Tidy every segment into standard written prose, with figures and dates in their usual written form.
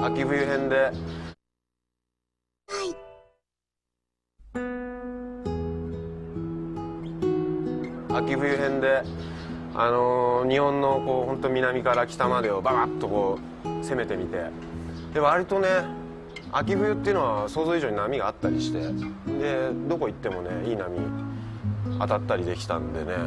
秋冬編で秋冬編で日本のこう本当南から北までをババッとこう攻めてみて、で割とね秋冬っていうのは想像以上に波があったりして、でどこ行ってもねいい波当たったりできたんでね、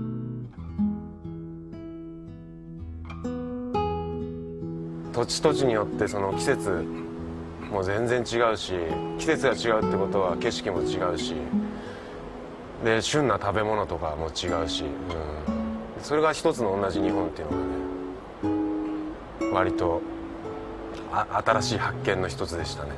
土地土地によってその季節も全然違うし、季節が違うってことは景色も違うし、で旬な食べ物とかも違うし、それが一つの同じ日本っていうのがね割と新しい発見の一つでしたね。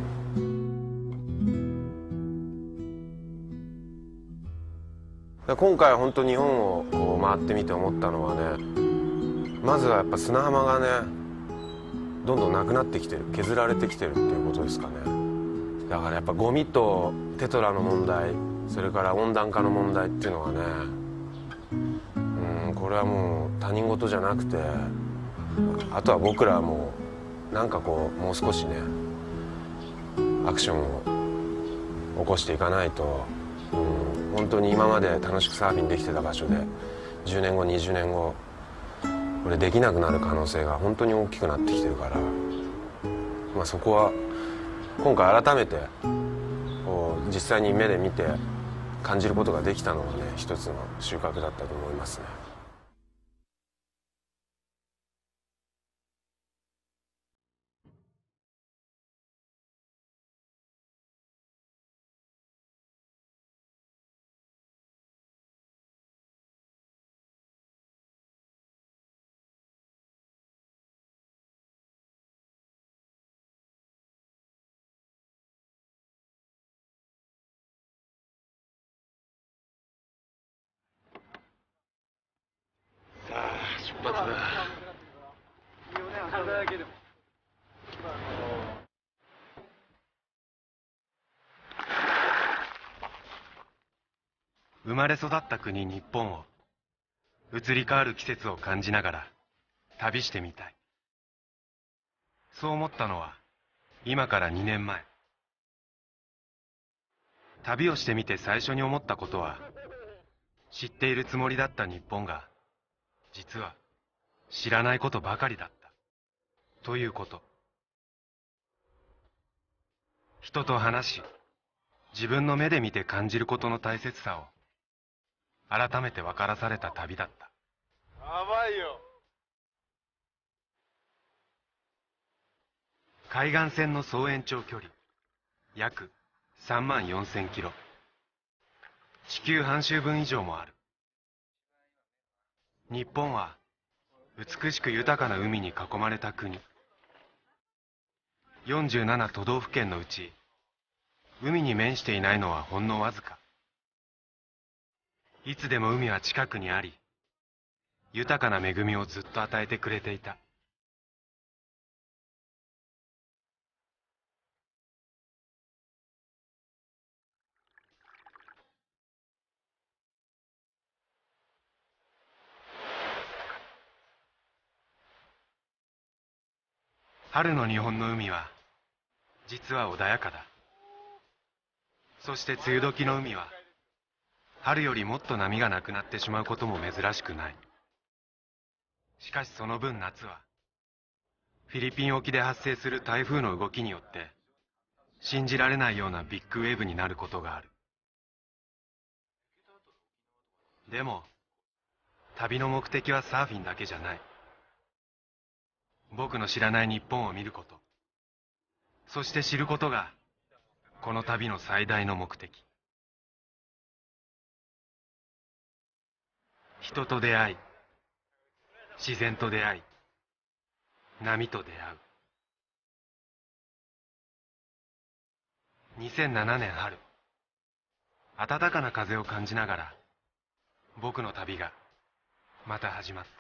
今回本当日本をこう回ってみて思ったのはね、まずはやっぱ砂浜がねどんどんなくなってきてる、削られてきてるっていうことですかね。だからやっぱゴミとテトラの問題、それから温暖化の問題っていうのはね、これはもう他人事じゃなくて、あとは僕らはもうなんかこうもう少しねアクションを起こしていかないと、本当に今まで楽しくサーフィンできてた場所で10年後20年後これできなくなる可能性が本当に大きくなってきてるから、そこは今回改めてこう実際に目で見て感じることができたのはね一つの収穫だったと思いますね。さあ出発だ。生まれ育った国日本を移り変わる季節を感じながら旅してみたい、そう思ったのは今から2年前。旅をしてみて最初に思ったことは、知っているつもりだった日本が実は知らないことばかりだったということ。人と話し、自分の目で見て感じることの大切さを改めて分からされた旅だった。やばいよ。海岸線の総延長距離約3万4000キロ、地球半周分以上もある。日本は美しく豊かな海に囲まれた国。47都道府県のうち海に面していないのはほんのわずか。いつでも海は近くにあり、豊かな恵みをずっと与えてくれていた。春の日本の海は実は穏やかだ。そして梅雨時の海は春よりもっと波がなくなってしまうことも珍しくない。しかしその分夏はフィリピン沖で発生する台風の動きによって信じられないようなビッグウェーブになることがある。でも旅の目的はサーフィンだけじゃない。僕の知らない日本を見ること、そして知ることがこの旅の最大の目的。人と出会い、自然と出会い、波と出会う。2007年春、暖かな風を感じながら僕の旅がまた始まった。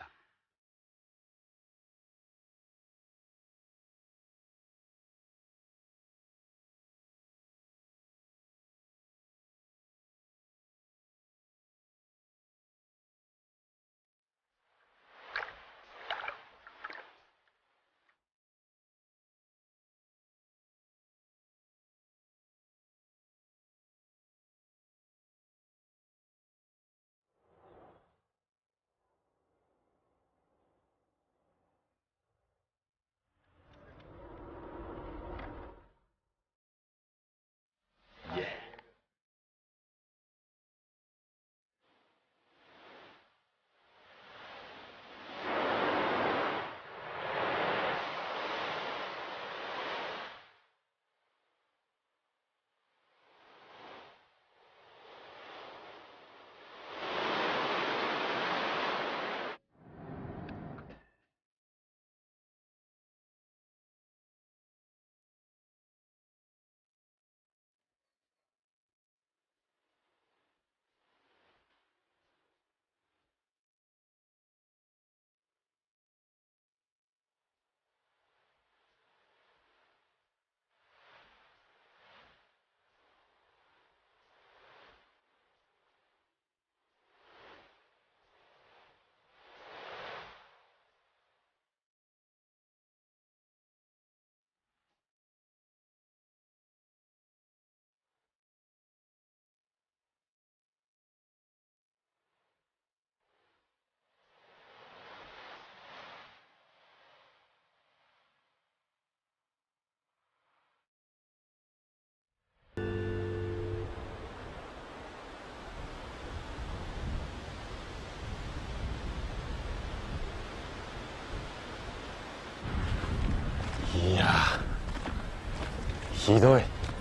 いやひどい。も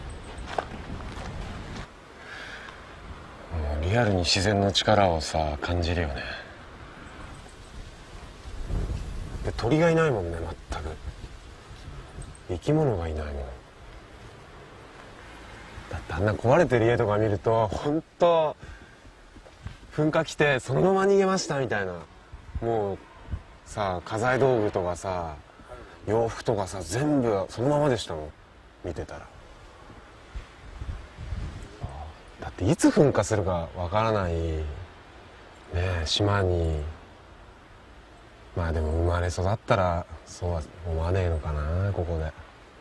うリアルに自然の力をさ感じるよね。で鳥がいないもんね、全く。生き物がいないもん。だってあんな壊れてる家とか見ると本当噴火来てそのまま逃げましたみたいな。もうさ、家財道具とかさ洋服とかさ全部そのままでしたもん、見てたら。だっていつ噴火するかわからないねえ島に。まあでも生まれ育ったらそうは思わねえのかな、ここで。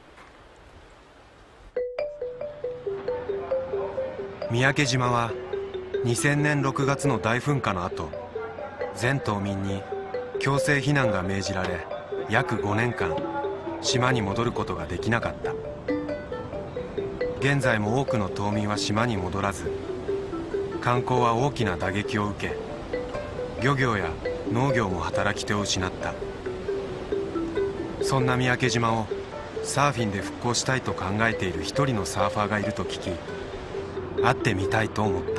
三宅島は2000年6月の大噴火の後、全島民に強制避難が命じられ、約5年間島に戻ることができなかった。現在も多くの島民は島に戻らず、観光は大きな打撃を受け、漁業や農業も働き手を失った。そんな三宅島をサーフィンで復興したいと考えている一人のサーファーがいると聞き、会ってみたいと思った。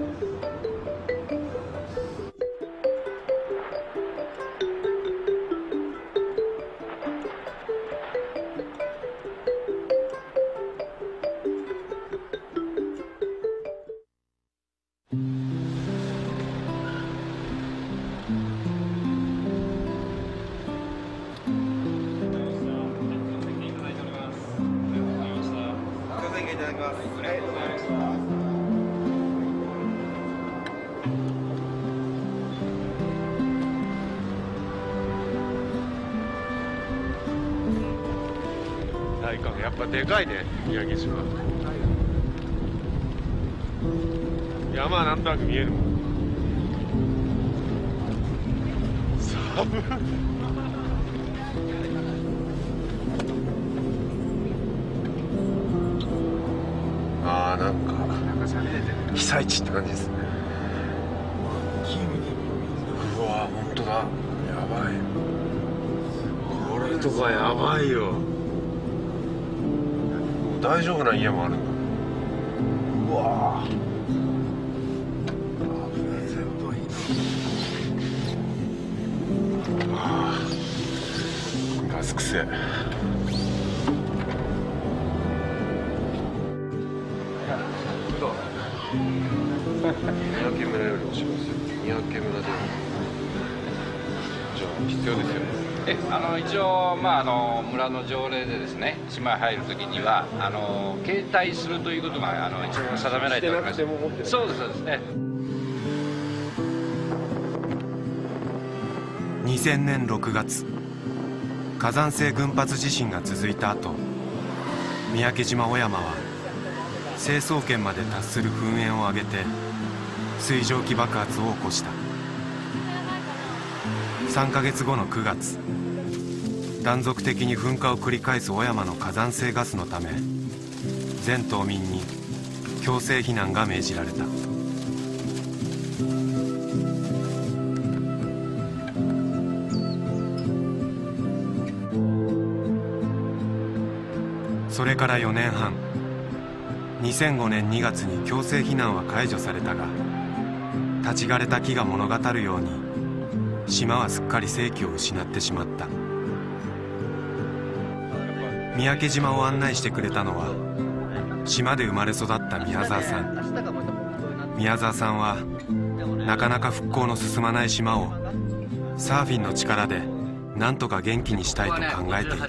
やっぱでかいね、三宅島。山はなんとなく見えるもん。寒い。あー、なんか被災地って感じですね。うわ、本当だ、やばい。これとかやばいよ。大丈夫な家もあるんだ。うわぁ、ガスくせえ。三宅村より押しますよ。三宅村でじゃあ必要ですよね。 一応、村の条例でですね、島に入るときには携帯するということが一応定められております。そうです、そうですね。 2000年6月、火山性群発地震が続いた後、三宅島小山は成層圏まで達する噴煙を上げて水蒸気爆発を起こした。3ヶ月後の9月、断続的に噴火を繰り返す小山の火山性ガスのため、全島民に強制避難が命じられた。それから4年半、2005年2月に強制避難は解除されたが、立ち枯れた木が物語るように島はすっかり生気を失ってしまった。三宅島を案内してくれたのは島で生まれ育った宮沢さん。宮沢さんはなかなか復興の進まない島をサーフィンの力でなんとか元気にしたいと考えている。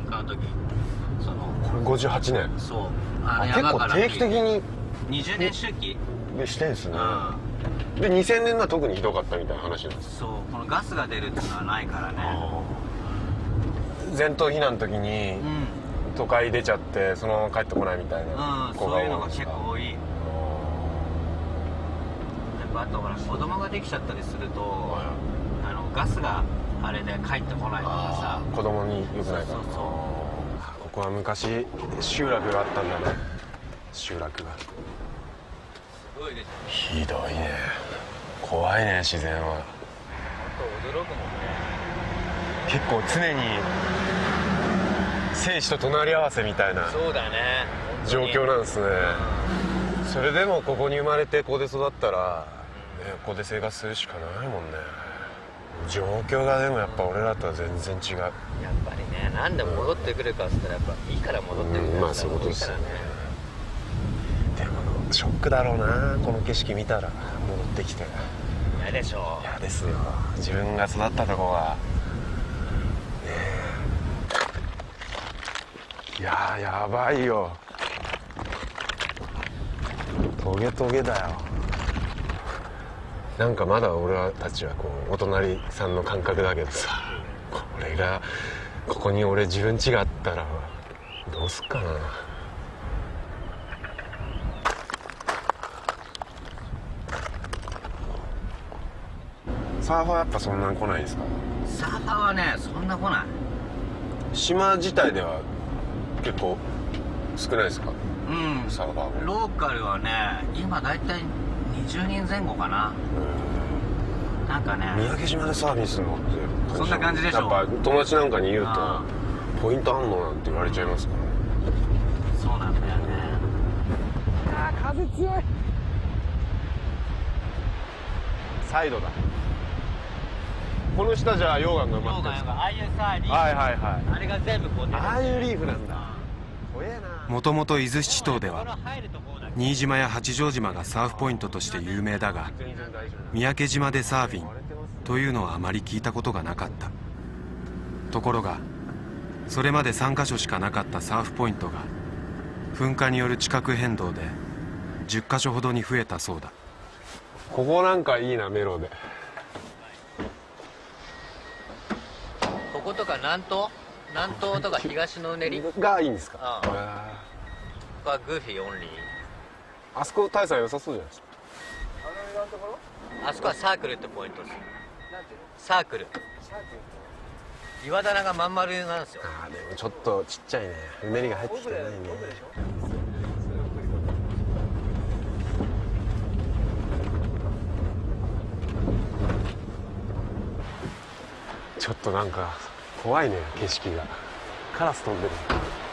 58年。 そう、 結構定期的に 20年周期でしてんですね。で2000年が特にひどかったみたいな話なんです。 そう、このガスが出るっていうのはないからね。 全島避難の時に、都会出ちゃってそのまま帰ってこないみたいな子が多いんですか。そういうのが結構多い。やっぱあとほら子供ができちゃったりすると、ガスがあれで帰ってこないとかさ、 子供に良くないから。 そうここは昔集落があったんだね。集落がすごいでしょ。 ひどいね。怖いね、自然は。 驚くもんね。 結構常に生死と隣り合わせみたいなそうだね状況なんですね。それでもここに生まれてここで育ったら、ね、ここで生活するしかないもんね。状況がでもやっぱ俺らとは全然違う。 やっぱりね、なんで戻ってくるかっつったらやっぱいいから戻ってくるから、 まあそういうことですよね。でもショックだろうな、この景色見たら戻ってきて。 嫌でしょ。 嫌ですよ、自分が育ったとこがねえ。いややばいよ、トゲトゲだよ。なんかまだ俺たちはこうお隣さんの感覚だけどさ、これがここに俺自分家があったらどうすっかな。サーファーやっぱそんなに来ないですか？ サーファーはねそんな来ない。 島自体では結構少ないですか？ うん、 サーファーも。 ローカルはね今だいたい20人前後かな。なんかね三宅島でサーフィンするのってそんな感じでしょ。 やっぱ友達なんかに言うとポイントあんのなんて言われちゃいますから。 そうなんだよね。 あー風強い。サイドだ。この下じゃ溶岩が埋まってるんですか？ ああいうさリーフ、 はいはいはい、 あれが全部こう出てる。 ああいうリーフなんだ。怖えな。 もともと伊豆七島では新島や八丈島がサーフポイントとして有名だが、三宅島でサーフィンというのはあまり聞いたことがなかった。ところがそれまで3カ所しかなかったサーフポイントが噴火による地殻変動で10カ所ほどに増えたそうだ。 ここなんかいいな、メロで。 こことか南東とか東のうねりがいいんですか？ ああはグーフィーオンリー。 あそこ大差良さそうじゃないですか。 あそこはサークルってポイントです。サークル岩棚がまん丸なんですよ。 ああでもちょっとちっちゃいね、うねりが入ってきてないね。ちょっとなんか怖いね、景色が。カラス飛んでる。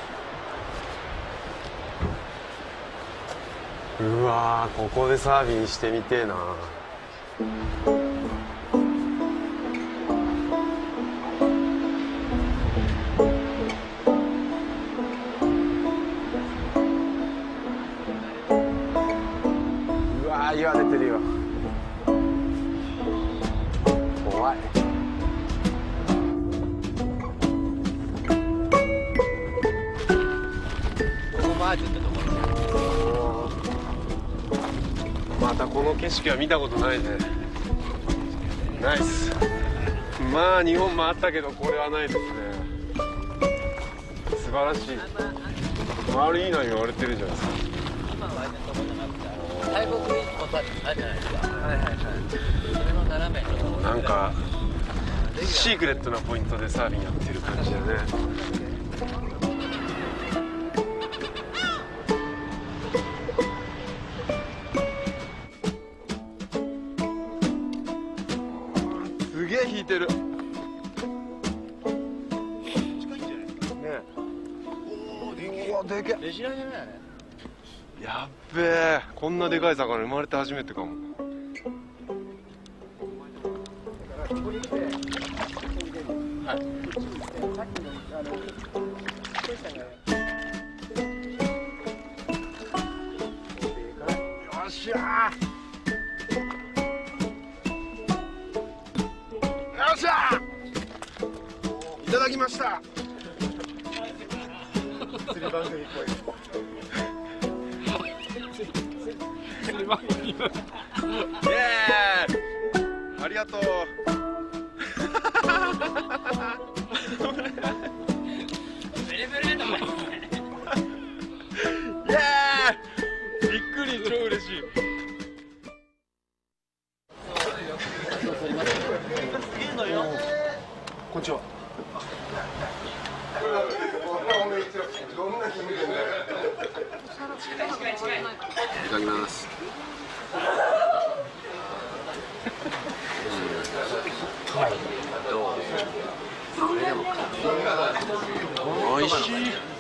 うわー、ここでサーフィンしてみてえな。うわー、岩出てるよ。怖い。 マージュってところ。 またこの景色は見たことないね。ナイス。まあ日本回ったけどこれはないですね。素晴らしい。周りいいな言われてるじゃないですか。 今は割とそこじゃなくて大木一本あるじゃないですか。はいはいはい。それの斜めのなんかシークレットなポイントでサーフィンやってる感じだね。すげえ引いてる。近いんじゃないですかね。おお、でけえ。うわ、でけえ。 レジラじゃないあれ。 やっべえ、こんなでかい魚生まれて初めてかも。よっしゃー。よっしゃー。いただきました。釣り番組っぽい。釣り番組。イエーイ。ありがとう。 ベレベレとか。 イエーイ。びっくり、超嬉しい。こんにちは。いただきます。 どう？これでもおい味しい。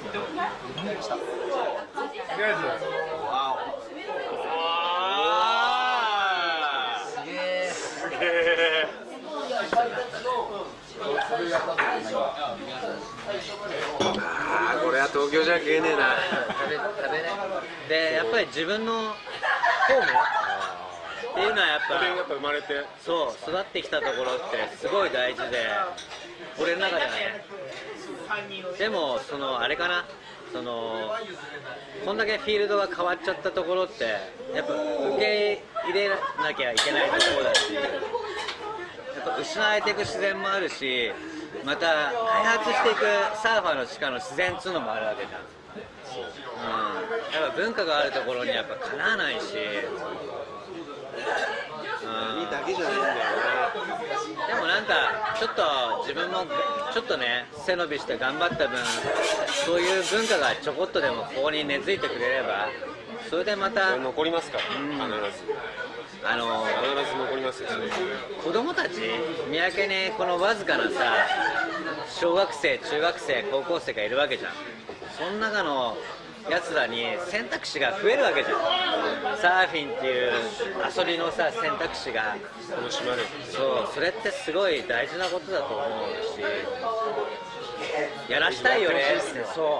ああ、これは東京じゃ食えねえな。 食べね。でやっぱり自分のホームっていうのはやっぱ生まれてそう育ってきたところってすごい大事で、俺の中ではね。でもそのあれかな、そのこんだけフィールドが変わっちゃったところってやっぱ受け入れなきゃいけないところだし、やっぱ失われていく自然もあるし、また開発していくサーファーの力の自然っていうのもあるわけじゃん。やっぱ文化があるところにやっぱかなわないし、 いいだけじゃないんだよでもなんかちょっと自分もちょっとね背伸びして頑張った分、そういう文化がちょこっとでもここに根付いてくれれば、それでまたな。残りますから、必ず残りますよ。 子供たち三宅にこのわずかなさ小学生中学生高校生がいるわけじゃん。その中のやつらに選択肢が増えるわけじゃん。サーフィンっていう遊びのさ選択肢が楽しまれる。 そう、それってすごい大事なことだと思うし、やらしたいよね。そう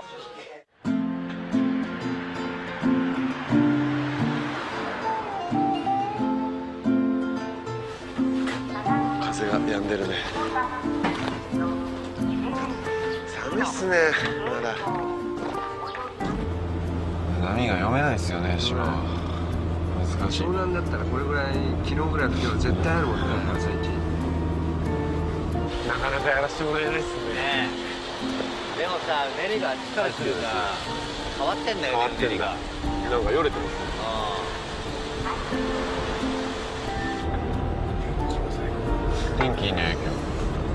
風が止んでるね。寒いっすね。まだ波が読めないですよね、島は。難しい。湘南だったらこれぐらい、昨日ぐらいの時は絶対あるもんね、最近。なかなかやらせてもらえないですね。 でもさ、うねりが近いっていうか変わってんだよね、うねりが。 なんかよれてますね。天気いいね、今日。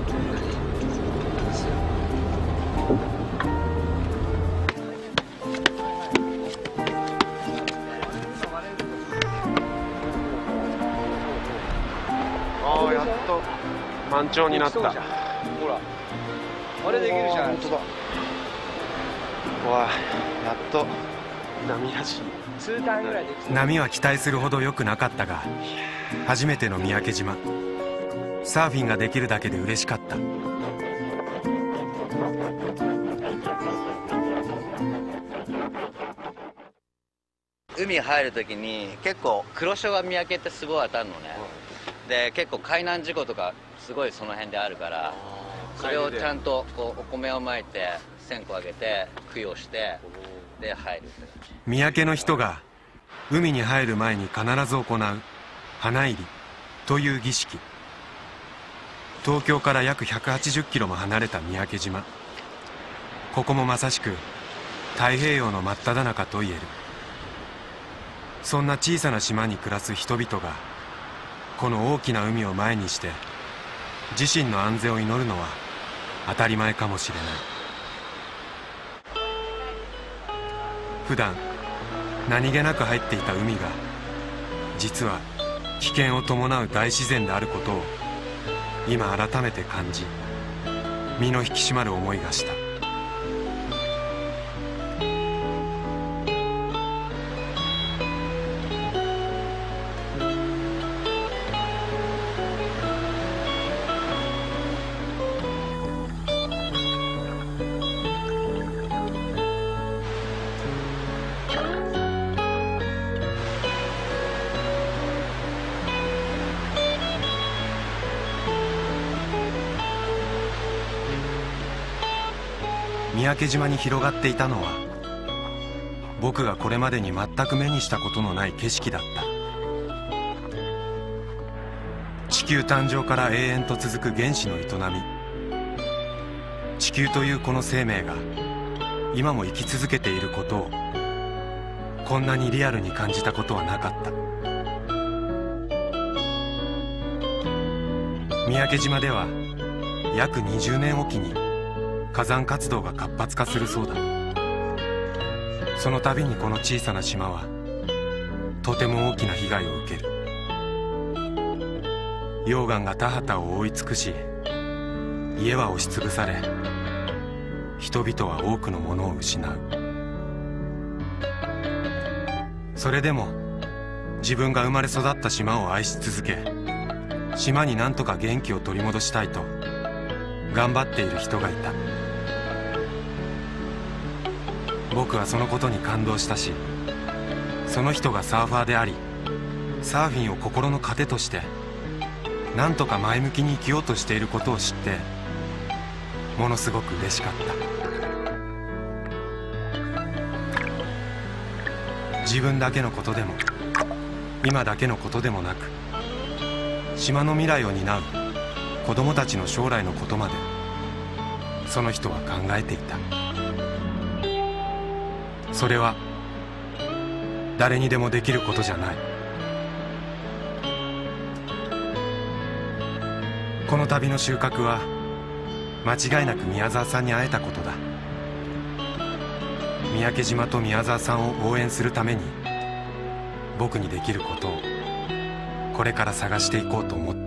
ああ、やっと満潮になった。ほら、 あれできるじゃん。 本当だ。わあ、やっと波らしい。 波は期待するほど良くなかったが、初めての三宅島、サーフィンができるだけで嬉しかった。 海入るときに結構黒潮が三宅ってすごい当たるのね。で結構海難事故とかすごいその辺であるから、それをちゃんとこうお米をまいて線香あげて供養してで入る。 三宅の人が海に入る前に必ず行う花入りという儀式。東京から約180キロも離れた三宅島、ここもまさしく太平洋の真っ只中といえる。そんな小さな島に暮らす人々がこの大きな海を前にして自身の安全を祈るのは当たり前かもしれない。普段何気なく入っていた海が実は危険を伴う大自然であることを今改めて感じ、身の引き締まる思いがした。三宅島に広がっていたのは僕がこれまでに全く目にしたことのない景色だった。地球誕生から永遠と続く原子の営み、地球というこの生命が今も生き続けていることをこんなにリアルに感じたことはなかった。三宅島では約20年おきに火山活動が活発化するそうだ。その度にこの小さな島はとても大きな被害を受ける。溶岩が田畑を覆い尽くし、家は押しつぶされ、 人々は多くのものを失う。それでも自分が生まれ育った島を愛し続け、島になんとか元気を取り戻したいと頑張っている人がいた。僕はそのことに感動したし、その人がサーファーであり、サーフィンを心の糧としてなんとか前向きに生きようとしていることを知って、ものすごく嬉しかった。自分だけのことでも今だけのことでもなく、島の未来を担う子供たちの将来のことまでその人は考えていた。それは誰にでもできることじゃない。この旅の収穫は間違いなく宮沢さんに会えたことだ。三宅島と宮沢さんを応援するために僕にできることをこれから探していこうと思った。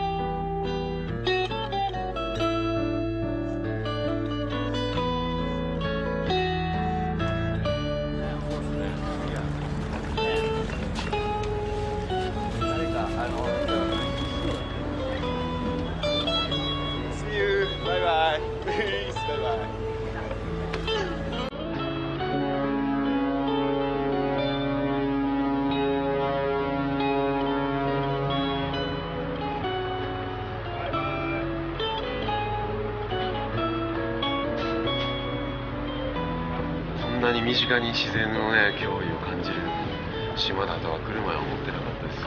こんなに身近に自然のね脅威を感じる島だとは来る前は思ってなかったです。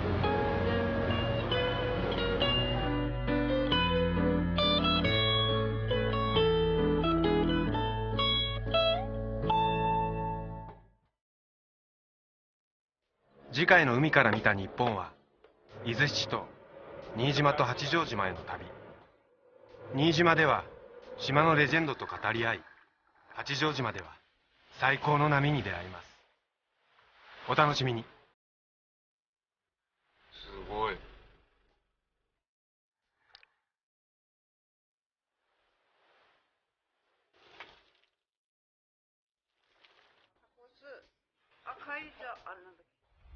次回の海から見た日本は、伊豆七島、新島と八丈島への旅。新島では島のレジェンドと語り合い、八丈島では最高の波に出会います。お楽しみに。 すごい。 赤いじゃあれなんだっけ。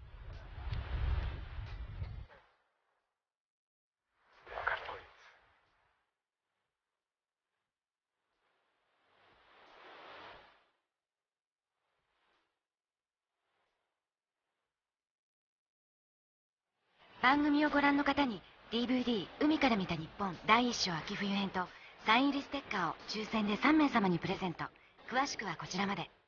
番組をご覧の方に DVD 海から見た日本第1章秋冬編とサイン入りステッカーを抽選で3名様にプレゼント。詳しくはこちらまで。